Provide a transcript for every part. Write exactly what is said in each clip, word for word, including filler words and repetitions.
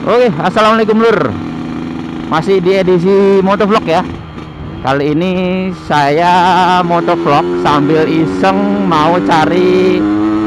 Oke, assalamualaikum lur. Masih di edisi motovlog ya. Kali ini saya motovlog sambil iseng mau cari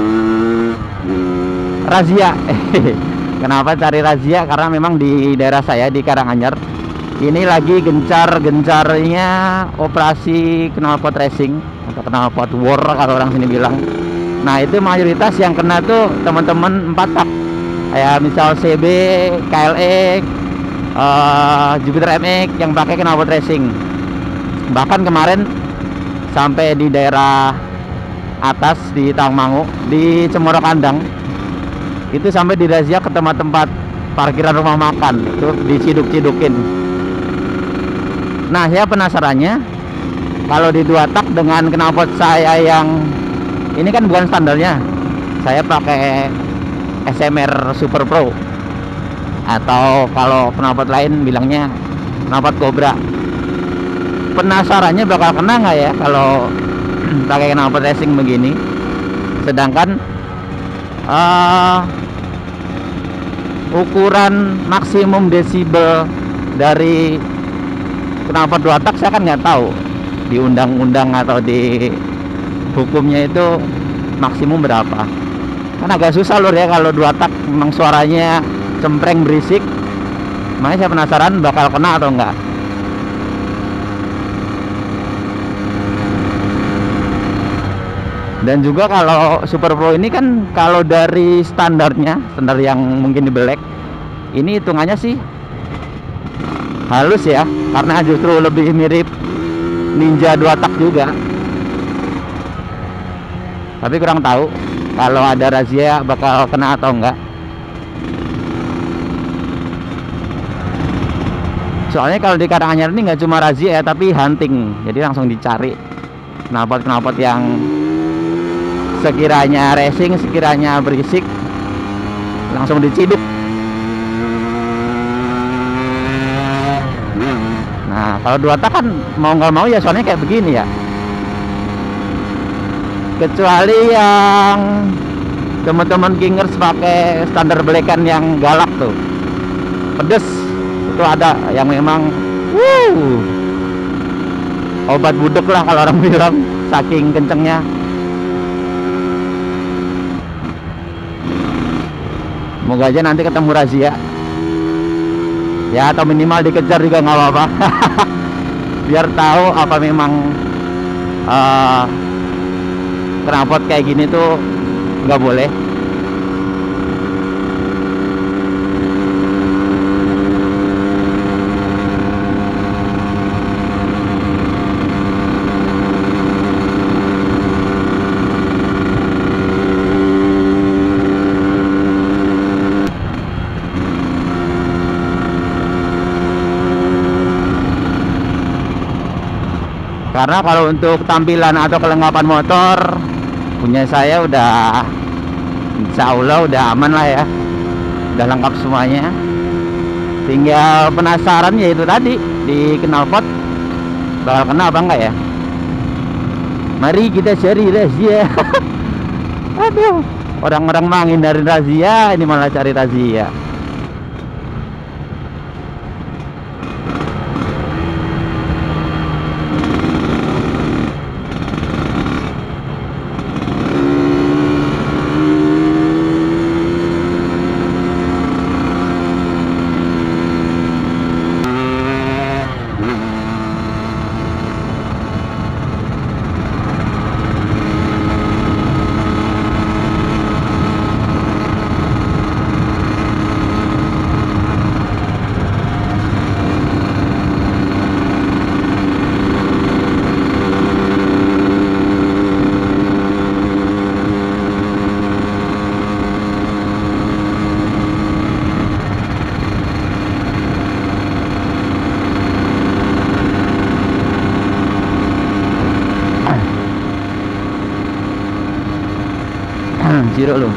razia. Kenapa cari razia? Karena memang di daerah saya di Karanganyar ini lagi gencar-gencarnya operasi knalpot racing atau knalpot war kalau orang sini bilang. Nah, itu mayoritas yang kena tuh teman-teman empat tak. Kayak misal C B, K L X, uh, Jupiter M X yang pakai knalpot racing. Bahkan kemarin sampai di daerah atas di Tangmangu, di Cemoro Kandang, itu sampai dirazia ke tempat-tempat parkiran rumah makan, itu diciduk-cidukin. Nah, saya penasarannya kalau di dua tak dengan knalpot saya yang ini kan bukan standarnya, saya pakai S M R Super Pro, atau kalau knalpot lain bilangnya knalpot Cobra. Penasarannya bakal kena nggak ya kalau pakai knalpot racing begini, sedangkan uh, ukuran maksimum desibel dari knalpot dua tak saya kan nggak tahu di undang-undang atau di hukumnya itu maksimum berapa. Kan agak susah lur ya kalau dua tak memang suaranya cempreng berisik. Makanya saya penasaran bakal kena atau enggak. Dan juga kalau Super Pro ini kan kalau dari standarnya, standar yang mungkin dibelek, ini hitungannya sih halus ya, karena justru lebih mirip Ninja dua tak juga. Tapi kurang tahu kalau ada razia bakal kena atau enggak. Soalnya kalau di Karanganyar ini nggak cuma razia ya, tapi hunting. Jadi langsung dicari knalpot-knalpot yang sekiranya racing, sekiranya berisik, langsung diciduk. Nah, kalau dua tak kan mau nggak mau ya soalnya kayak begini ya. Kecuali yang teman-teman Kingers pakai standar belekan yang galak tuh, pedes, itu ada yang memang wuh, obat budek lah kalau orang bilang, saking kencengnya. Moga aja nanti ketemu razia ya, atau minimal dikejar juga nggak apa-apa. Biar tahu apa memang uh, knalpot kayak gini tuh nggak boleh. Karena kalau untuk tampilan atau kelengkapan motor punya saya udah insya Allah udah aman lah ya, udah lengkap semuanya. Tinggal penasaran ya itu tadi, di knalpot bakal kena apa enggak ya. Mari kita cari razia. Aduh, orang-orang menghindari razia, ini malah cari razia. Zero loh.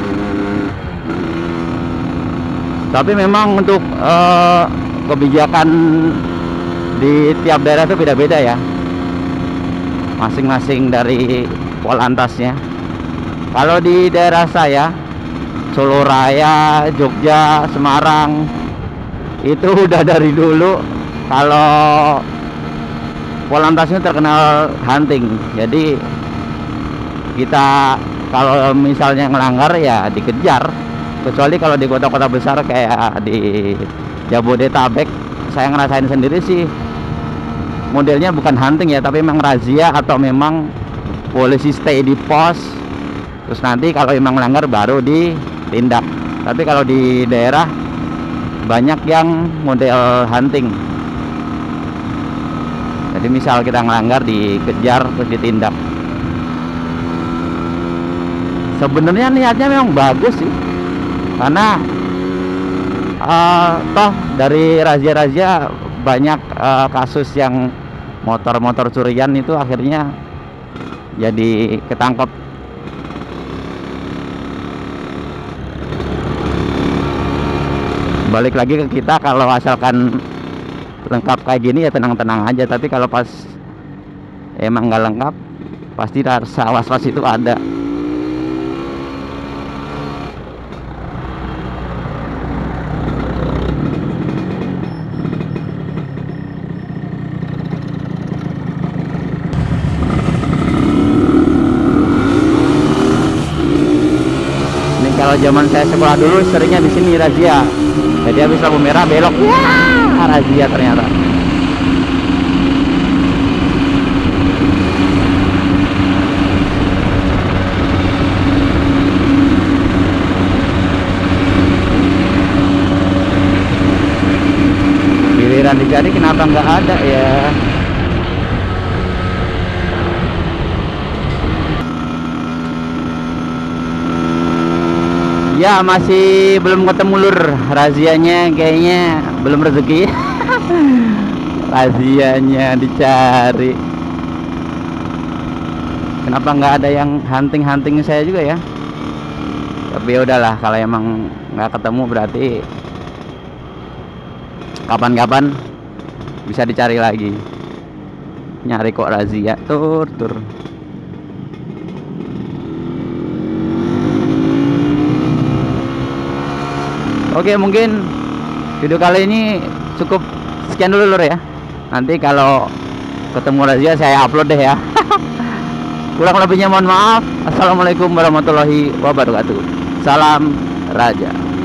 Tapi memang untuk uh, kebijakan di tiap daerah itu beda-beda ya, masing-masing dari polantasnya. Kalau di daerah saya Solo Raya, Jogja, Semarang, itu udah dari dulu kalau Polantas ini terkenal hunting. Jadi kita kalau misalnya ngelanggar ya dikejar, kecuali kalau di kota-kota besar kayak di Jabodetabek. Saya ngerasain sendiri sih, modelnya bukan hunting ya, tapi memang razia atau memang polisi stay di pos, terus nanti kalau memang melanggar baru ditindak. Tapi kalau di daerah banyak yang model hunting, jadi misal kita ngelanggar dikejar terus ditindak. Sebenarnya niatnya memang bagus sih, karena uh, toh dari razia-razia banyak uh, kasus yang motor-motor curian itu akhirnya jadi ketangkep. Balik lagi ke kita, kalau asalkan lengkap kayak gini ya tenang-tenang aja. Tapi kalau pas emang nggak lengkap, pasti rasa was-was itu ada. Ini kalau zaman saya sekolah dulu seringnya di sini razia. Jadi habis lampu merah belok, ya razia ternyata. Giliran dicari kenapa nggak ada ya? Ya masih belum ketemu lur, razianya kayaknya belum rezeki. Razianya dicari, kenapa nggak ada yang hunting-hunting saya juga ya? Tapi ya udahlah, kalau emang nggak ketemu berarti kapan-kapan bisa dicari lagi. Nyari kok razia tur tur. Oke, mungkin video kali ini cukup sekian dulu lur ya. Nanti kalau ketemu razia saya upload deh ya. Kurang lebihnya mohon maaf. Assalamualaikum warahmatullahi wabarakatuh. Salam Raja.